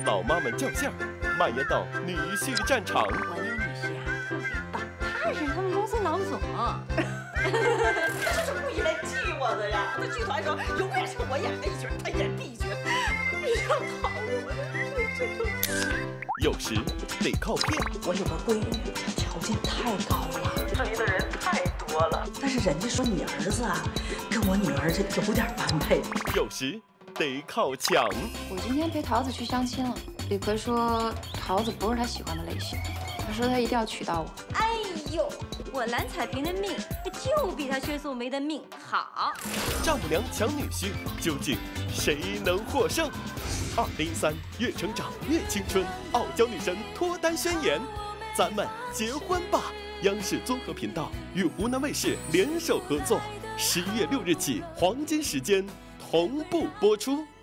老妈们较劲儿，蔓延到女婿战场。 我那个女婿啊，特别棒，他是他们公司老总。 他就是故意来气我的呀！在剧团时候，永远是我演 A 角，他演 B 角，你要讨厌我有时得靠骗。 我有个闺女，条件太高了，追的人太多了。但是人家说你儿子啊，跟我女儿这有点般配。 有时得靠抢。 我今天陪桃子去相亲了，李逵说桃子不是他喜欢的类型，他说他一定要娶到我。 哎呦，我蓝彩萍的命就比他薛素梅的命好。 丈母娘抢女婿，究竟谁能获胜？2013越成长越青春，傲娇女神脱单宣言，咱们结婚吧！央视综合频道与湖南卫视联手合作，11月6日起黄金时间同步播出。